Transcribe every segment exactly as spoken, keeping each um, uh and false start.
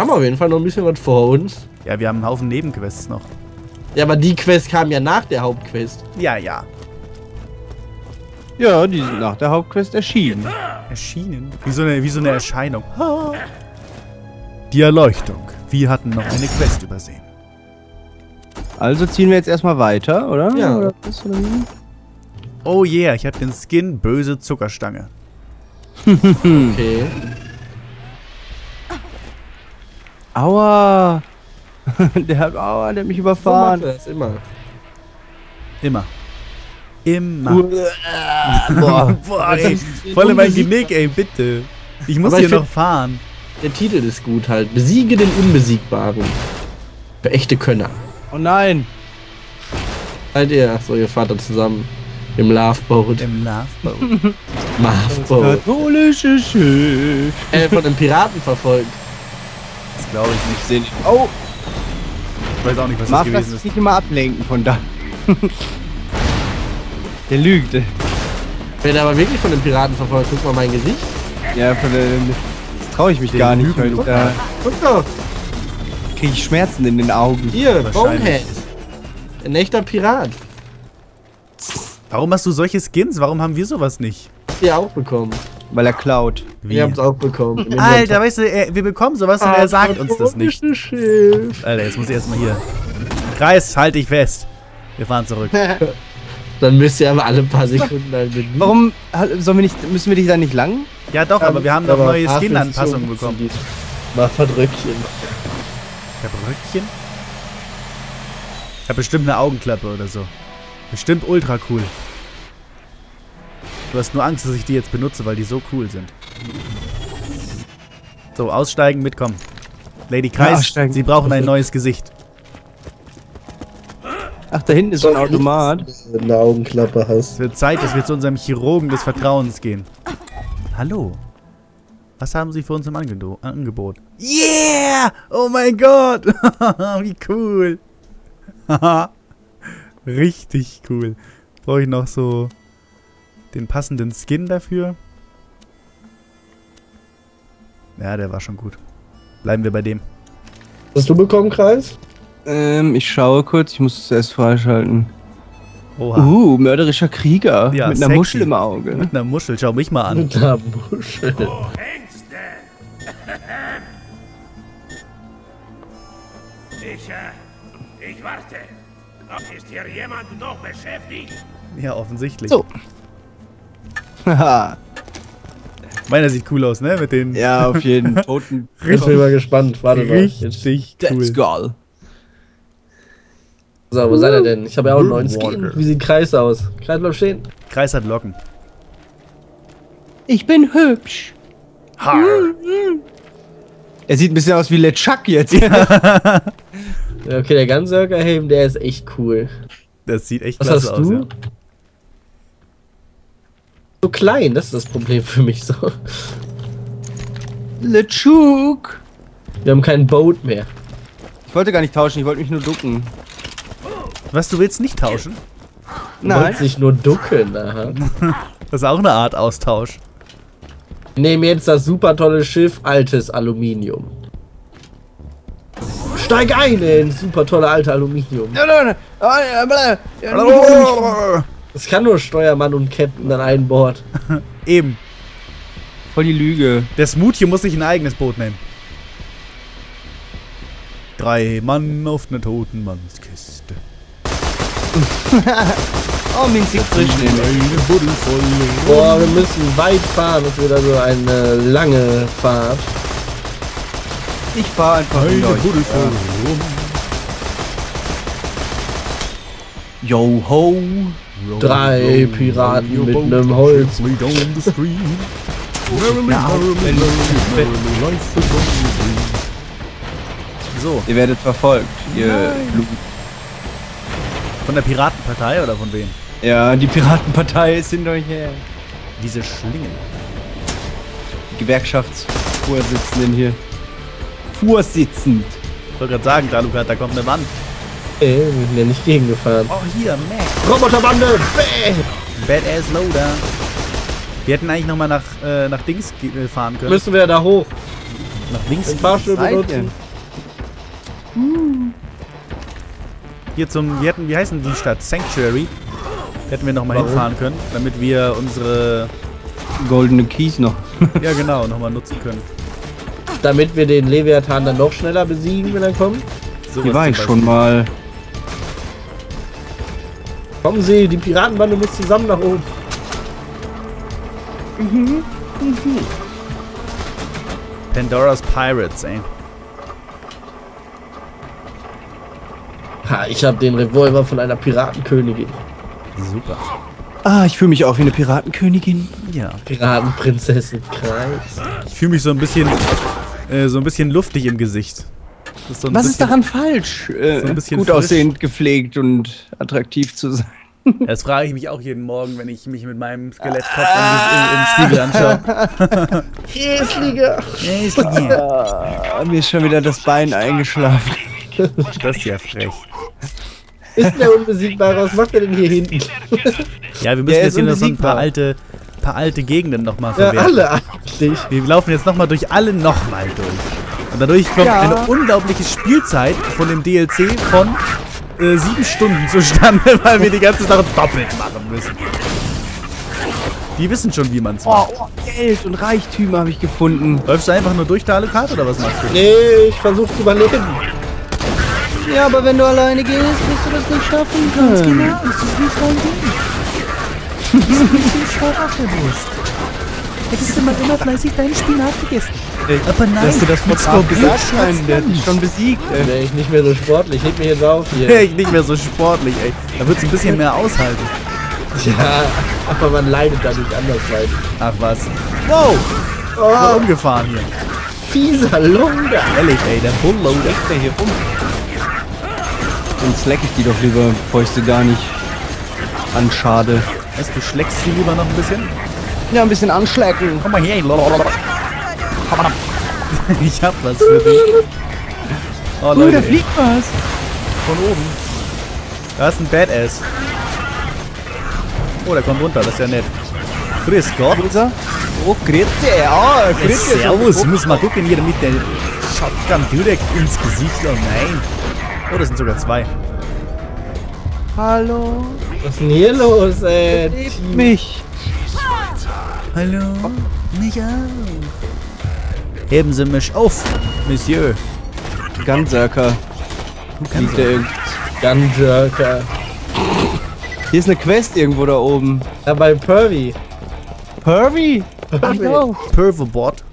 Haben wir auf jeden Fall noch ein bisschen was vor uns. Ja, wir haben einen Haufen Nebenquests noch. Ja, aber die Quest kam ja nach der Hauptquest. Ja, ja. Ja, die sind nach der Hauptquest erschienen. Erschienen? Wie so eine, wie so eine Erscheinung. Die Erleuchtung. Wir hatten noch eine Quest übersehen. Also ziehen wir jetzt erstmal weiter, oder? Ja. Oder was, oder wie? Oh yeah, ich habe den Skin böse Zuckerstange. Okay. Aua! der hat, aua, der hat mich So überfahren. macht er das immer. Immer. Immer. Boah. Boah, ey. Voll in mein Genick, ey, bitte. Ich muss Aber hier ich noch find- fahren. Der Titel ist gut halt. Besiege den Unbesiegbaren. Für echte Könner. Oh nein! Seid ihr? Achso, ihr fahrt da zusammen. Im Loveboat. Im Loveboat. Loveboat. Katholische Schiff. Äh, von den Piraten verfolgt. Das glaube ich nicht. Ich seh nicht. Oh! Ich weiß auch nicht, was das Marv, lass gewesen dich ist. nicht immer ablenken von da. Der lügt. Wenn er aber wirklich von den Piraten verfolgt, guck mal mein Gesicht. Ja, von der. Das traue ich mich Den gar nicht, Lügen. weil ich da Guck doch. kriege ich Schmerzen in den Augen. Hier, Wahrscheinlich. Bonehead. Ein echter Pirat. Warum hast du solche Skins? Warum haben wir sowas nicht? Habt ihr auch bekommen. Weil er klaut. Wie? Wir haben es auch bekommen. Im Alter, Inventar. weißt du, er, wir bekommen sowas und er sagt uns das nicht. Schiff. Alter, jetzt muss ich erstmal hier. Kreis, halt dich fest. Wir fahren zurück. Dann müsst ihr aber alle paar Sekunden halt mit. Warum sollen wir nicht, müssen wir dich da nicht lang? Ja doch, aber wir haben doch Aber neue Hafen Skin-Anpassungen ist so- bekommen. Mal Verdrückchen. Ich hab Röckchen? Ich hab bestimmt eine Augenklappe oder so. Bestimmt ultra cool. Du hast nur Angst, dass ich die jetzt benutze, weil die so cool sind. So, aussteigen, mitkommen. Lady Ja, Kreis, aussteigen. Sie brauchen ein neues Gesicht. Ach, da hinten ist so ein Automat. Wenn du eine Augenklappe hast. Es wird Zeit, dass wir zu unserem Chirurgen des Vertrauens gehen. Hallo. Was haben Sie für uns im Angebo- Angebot? Yeah! Oh mein Gott! Wie cool! Richtig cool. Brauche ich noch so den passenden Skin dafür? Ja, der war schon gut. Bleiben wir bei dem. Hast du bekommen, Kreis? Ähm, ich schaue kurz, ich muss es erst freischalten. Oha. Uh, mörderischer Krieger. Ja, mit einer sexy. Muschel im Auge. Mit einer Muschel, schau mich mal an. Mit einer Muschel. Wo hängst denn? Ich, äh, ich warte. Ist hier jemand noch beschäftigt? Ja, offensichtlich. So. Haha. Meiner sieht cool aus, ne? Mit den Ja, auf jeden toten. Ich bin mal gespannt. Warte mal. Jetzt. richtig Dead cool. Skull. So, wo seid ihr denn? Ich habe ja auch einen neuen Skin. Water. Wie sieht Kreis aus? Kreis bleibt stehen. Kreis hat Locken. Ich bin hübsch. Har. Er sieht ein bisschen aus wie LeChuck jetzt. Ja, okay, der Gunzerker-Helm, der ist echt cool. Das sieht echt Was klasse hast aus, du? ja. So klein, das ist das Problem für mich so. LeChuck. Wir haben kein Boot mehr. Ich wollte gar nicht tauschen, ich wollte mich nur ducken. Was, du willst nicht tauschen? Du Nein. wolltest dich nur duckeln, aha. Das ist auch eine Art Austausch. Nehmen jetzt das super tolle Schiff, altes Aluminium. Steig ein ins super tolle alte Aluminium. Ja, nein, nein. Ah, ja, bla. Ja, Es kann nur Steuermann und Captain an einem Bord. Eben. voll die Lüge. Der Smoothie muss sich ein eigenes Boot nehmen. Drei Mann auf einer toten Mannskiste. Oh, minzig frisch nehmen. Eine Buddel voll. Boah, wir müssen weit fahren. Das wird also eine lange Fahrt. Ich fahr einfach Eine mit euch. Buddel voll. Yo ho. Drei Piraten mit einem Holz. So, Ihr werdet verfolgt. Ihr Blut. von der Piratenpartei oder von wem? Ja, die Piratenpartei ist hinter euch her. Diese Schlingen. Die Gewerkschaftsvorsitzenden hier. Vorsitzend. Ich wollte gerade sagen, Dalukat, da kommt eine Wand. Ey, wir sind ja nicht gegengefahren. Oh, hier, Mac. Roboterbande! Bäh! Badass Loader. Wir hätten eigentlich nochmal nach, äh, nach Dings ge- äh, fahren können. Müssen wir da hoch. Nach links. Den Fahrstuhl Seid benutzen. Hier zum, wir hatten, wie heißt denn die Stadt? Sanctuary. Hätten wir nochmal Warum? hinfahren können, damit wir unsere, Goldene Keys noch. ja genau, nochmal nutzen können. Damit wir den Leviathan dann noch schneller besiegen, wenn er kommt. Sowas Hier war zum ich schon mal. Kommen Sie, die Piratenbande muss zusammen nach oben. Pandora's Pirates, ey. Ha, ich habe den Revolver von einer Piratenkönigin. Super. Ah, ich fühle mich auch wie eine Piratenkönigin. Ja. Piratenprinzessin Kreis. Ich fühle mich so ein bisschen, äh, so ein bisschen luftig im Gesicht. Das ist so ein Was bisschen, ist daran falsch? Äh, so ein bisschen gut frisch. aussehend, gepflegt und attraktiv zu sein. Das frage ich mich auch jeden Morgen, wenn ich mich mit meinem Skelettkopf im, im, im Spiegel anschaue. Hässliche. Ah, mir ist schon wieder das Bein eingeschlafen. Das ist ja frech. Ist der unbesiegbar? Was macht er denn hier hinten? Ja, wir müssen Der jetzt ist hier noch so ein paar unbesiegbar. alte, paar alte Gegenden nochmal Ja, verwerten. alle eigentlich. Wir laufen jetzt nochmal durch alle nochmal durch. Und dadurch kommt Ja. eine unglaubliche Spielzeit von dem D L C von äh, sieben Stunden zustande, weil wir die ganze Sache doppelt machen müssen. Die wissen schon, wie man es Oh, macht. oh, Geld und Reichtümer habe ich gefunden. Läufst du einfach nur durch der Alucard oder was machst du? Nee, ich versuche zu überleben. Ja, aber wenn du alleine gehst, wirst du das nicht schaffen können. Ganz genau, das ist wie voll Du bist ein bisschen sportbewusst. Hättest du mal immer fleißig deinen Spinat gegessen. Aber nein, Dass du das mit vor Skorpion gesagt hast, schmerzt der hat man dich schon besiegt. Dann Ey. wäre ich nicht mehr so sportlich. Heb mich jetzt auf nicht. hier. Ich nicht mehr so sportlich, ey. Da wird's ein bisschen mehr aushalten. Ja, aber man leidet dadurch andersweitig. Ach was. Wow! Voll umgefahren hier. Fieser Lunge. Ehrlich, ey, der Bullloader. Der hier rum. Dann slack ich die doch lieber, bevor ich sie gar nicht anschade. Was, du schlägst sie lieber noch ein bisschen? Ja, ein bisschen anschlecken. Komm mal her. Ich hab was für dich. Oh, Oh, Leute, da ey, fliegt was. von oben. Da ist ein Badass. Oh, der kommt runter, das ist ja nett. Grüß Gott. Oh, Grüße, ja, Grüße. Servus, muss mal gucken hier mit der Shotgun direkt ins Gesicht. Oh nein. Oh, das sind sogar zwei. Hallo, Was ist denn hier los, ey? lebt mich. Hallo, mich auch. Heben Sie mich auf, Monsieur. Gunzerker. Liegt der irgend- Gunjerker. Hier ist eine Quest irgendwo da oben. Ja, bei Pervy. Pervy? Hallo. Pervobot.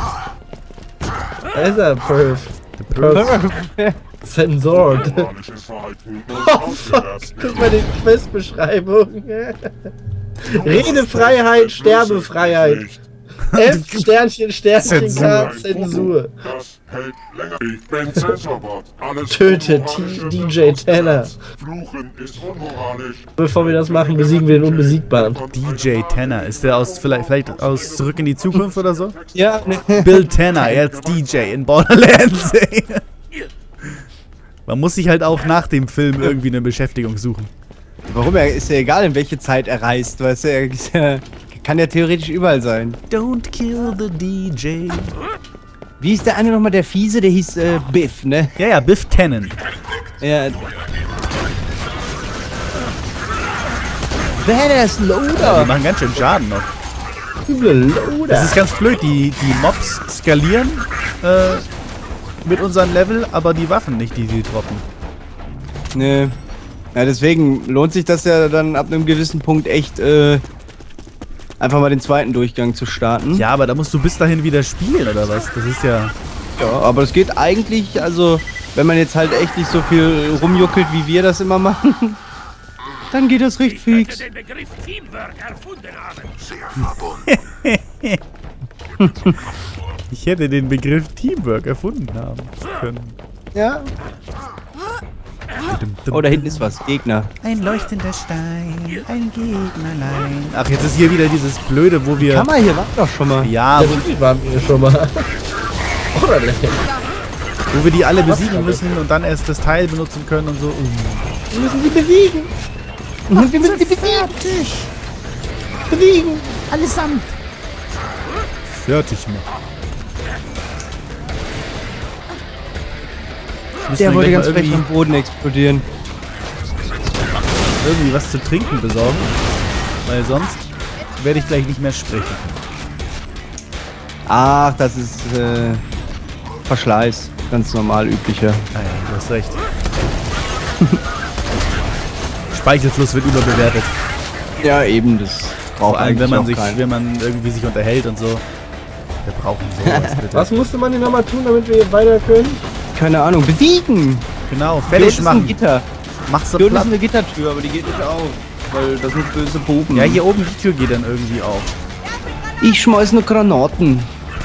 Da ist er, Perv. Pervy. Censored. Oh, fuck. Guck mal die Questbeschreibung. Redefreiheit, Sterbefreiheit. F, Sternchen, Sternchen, K, Zensur. Das hält länger. Ich bin Censorbot. Alles Töte unmoralische D J Tanner. Fluchen ist unmoralisch. Bevor wir das machen, besiegen wir den Unbesiegbaren. D J Tanner. Ist der aus vielleicht, vielleicht aus Zurück in die Zukunft oder so? Ja, ne. Bill Tanner, er ist D J in Borderlands. Man muss sich halt auch nach dem Film irgendwie eine Beschäftigung suchen. Warum? Er ist ja egal, in welche Zeit er reist. Weißt du, er ist ja, kann ja theoretisch überall sein. Don't kill the D J. Wie ist der eine nochmal, der Fiese? Der hieß äh, Biff, ne? Ja, ja, Biff Tannen. Ja. Badass Die Loader. machen ganz schön Schaden noch. Üble Das Loader. ist ganz blöd, die, die Mobs skalieren äh, mit unserem Level, aber die Waffen nicht, die sie droppen. Ne. Ja, deswegen lohnt sich das ja dann ab einem gewissen Punkt echt, äh, einfach mal den zweiten Durchgang zu starten. Ja, aber da musst du bis dahin wieder spielen, oder was? Das ist ja... Ja, aber es geht eigentlich, also, wenn man jetzt halt echt nicht so viel rumjuckelt, wie wir das immer machen, dann geht das recht Ich könnte fix. den Begriff Teamwork erfunden haben. Ich hätte den Begriff Teamwork erfunden haben können. Ja. Oh, da hinten ist was. Gegner. Ein leuchtender Stein, ein Gegnerlein. Ach, jetzt ist hier wieder dieses Blöde, wo wir... Kann man hier, war doch schon mal. Ja, Der wo, Typ waren wir schon mal. Oder nicht? wo wir die alle besiegen müssen und dann erst das Teil benutzen können und so. Uh. Wir müssen sie bewegen. Wir müssen die bewegen. Bewegen. Allesamt. Fertig machen. Müssen Der wir wollte gleich ganz mal frech irgendwie, am Boden explodieren. irgendwie was zu trinken besorgen. Weil sonst werde ich gleich nicht mehr sprechen. Ach, das ist äh, Verschleiß. Ganz normal üblicher. Ah ja, du hast recht. Speichelfluss wird überbewertet. Ja, eben, das braucht Vor allem, wenn man eigentlich sich, auch keinen. wenn man irgendwie sich unterhält und so. Wir brauchen sowas, bitte. Was musste man denn nochmal tun, damit wir weiter können? Keine Ahnung, besiegen! Genau, Hier fertig unten ist ein machen. Gitter. Mach's so Hier unten ist platt. eine Gittertür, aber die geht nicht auf. Weil das sind böse Buben. Ja, hier oben die Tür geht dann irgendwie auf. Ich schmeiß nur Granaten.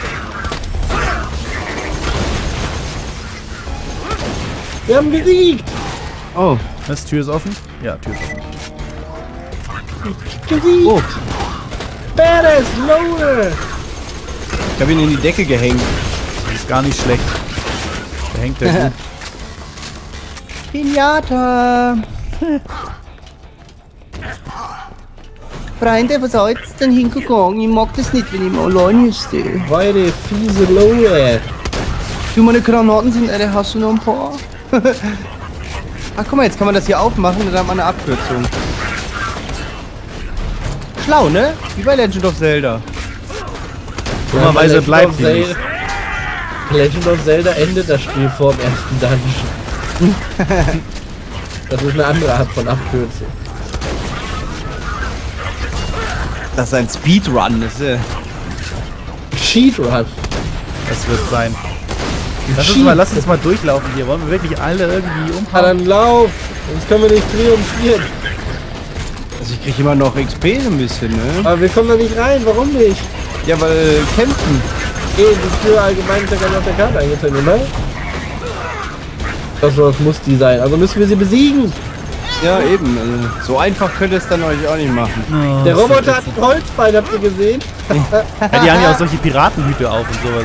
Wir haben gesiegt! Oh. Das Tür ist offen? Ja, Tür ist offen. Gesiegt! Oh. Badass, Lowe! Ich habe ihn in die Decke gehängt. Das ist gar nicht schlecht. Da hängt der gut. Pinata! Freunde, was soll jetzt denn hingegangen? Ich mag das nicht, wenn ich mal alleine stehe. Weide, fiese Lowe! Du, meine Granaten sind eine, hast du noch ein paar? Ach, guck mal, jetzt kann man das hier aufmachen und dann hat man eine Abkürzung. Schlau, ne? Wie bei Legend of Zelda. Dummerweise Legend bleibt of sie Zelda- nicht. Legend of Zelda endet das Spiel vor dem ersten Dungeon. Das ist eine andere Art von Abkürzung. Das ist ein Speedrun, das ist äh, Cheatrun. Das wird sein. Lass uns, Cheat. mal, lass uns mal durchlaufen hier. Wollen wir wirklich alle irgendwie Ah, umhauen? dann lauf! Sonst können wir nicht triumphieren. Also ich krieg immer noch X P so ein bisschen, ne? Aber wir kommen da nicht rein, warum nicht? Ja, weil kämpfen. Eh, die Tür allgemein ist ja gar nicht auf der Karte eingetragen, oder? Das, das muss die sein. Also müssen wir sie besiegen. Ja, eben. Also, so einfach könnt ihr es dann euch auch nicht machen. Oh, Der Roboter hat ein Holzbein, habt ihr gesehen? Ja, die haben ja auch solche Piratenhüte auf und sowas.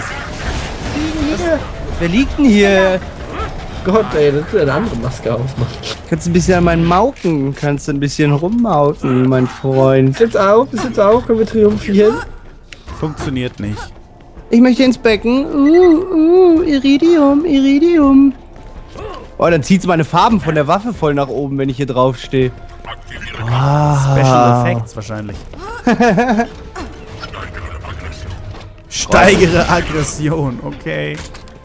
Wer liegt denn hier? Gott, ey, das ist eine andere Maske aufmachen. Kannst ein bisschen an meinen Mauken, kannst ein bisschen rummauken, mein Freund. Ist jetzt auf, ist jetzt auf, können wir triumphieren? Funktioniert nicht. Ich möchte ins Becken. Uh, uh, Iridium, Iridium. Oh, dann zieht meine Farben von der Waffe voll nach oben, wenn ich hier drauf stehe. Special Effects wahrscheinlich. Steigere Aggression, okay.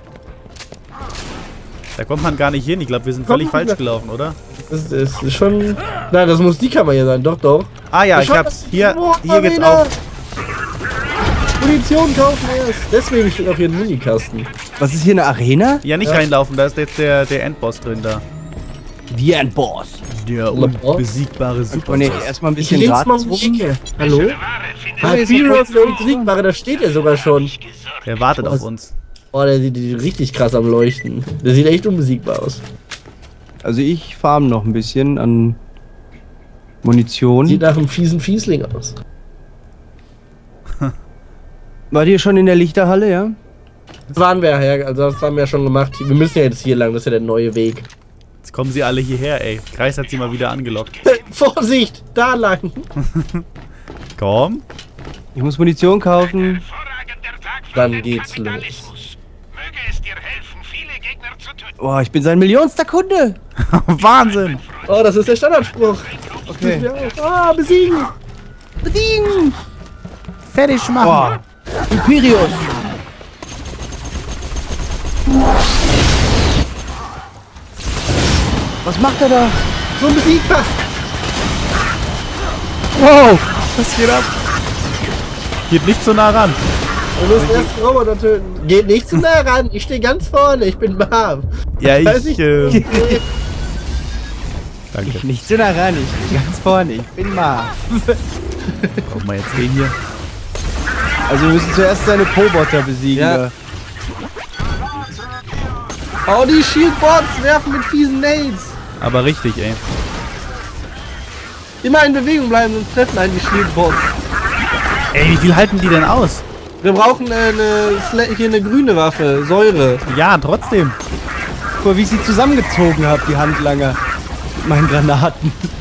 Da kommt man gar nicht hin. Ich glaube, wir sind Komm, völlig falsch ja. gelaufen, oder? Das ist, das ist schon... Nein, das muss die Kammer hier sein, doch, doch. Ah ja, ich Schau, hab's. Hier, Oh, hier geht's Marina. auf. Munition kaufen erst. Deswegen steht auch hier ein Minikasten. Was ist hier, eine Arena? Ja, nicht Ja. reinlaufen, da ist jetzt der, der Endboss drin da. Wie ein Boss. Der unbesiegbare Und ich Superboss. erstmal ein Ich bisschen links mal gratis um die rum. Ecke. Hallo? Ah, hier ist ein Heroes, der Pokémon. Unbesiegbare, da steht er sogar schon. Der wartet Was? auf uns. Oh, der sieht richtig krass am Leuchten. Der sieht echt unbesiegbar aus. Also ich farm noch ein bisschen an Munition. Sieht nach einem fiesen Fiesling aus. Wart ihr schon in der Lichterhalle, ja? Das waren wir ja, also das haben wir ja schon gemacht. Wir müssen ja jetzt hier lang, das ist ja der neue Weg. Jetzt kommen sie alle hierher, ey. Kreis hat sie mal wieder angelockt. Vorsicht, da lang. Komm. Ich muss Munition kaufen. Hervorragender Tag für Dann den geht's Kapitalismus. Möge es dir helfen, viele Gegner zu töten. Boah, ich bin sein millionster Kunde. Wahnsinn. Oh, das ist der Standardspruch. Okay. Ah, besiegen. Bedienen. Fertig machen. Boah. Imperius. Was macht er da? So unbesiegbar. Wow. Was geht ab? Geht nicht so nah ran. Wir müssen erst den Roboter töten. Geht nicht zu nah ran. Ich stehe ganz vorne. Ich bin Marv. Ja, Weiß ich, ich äh, Danke. Nicht so nah ran, ich bin ganz vorne. Ich bin Marv. Guck mal jetzt den hier. Also wir müssen zuerst seine Poboter besiegen. Ja. Ja. Oh, die Shieldbots werfen mit fiesen Nades. Aber richtig, ey. Immer in Bewegung bleiben, sonst treffen einen die Shieldbots. Ey, wie viel halten die denn aus? Wir brauchen äh, eine, Sla- hier eine grüne Waffe, Säure. Ja, trotzdem. Guck mal, wie ich sie zusammengezogen habe, die Handlanger. Mit meinen Granaten.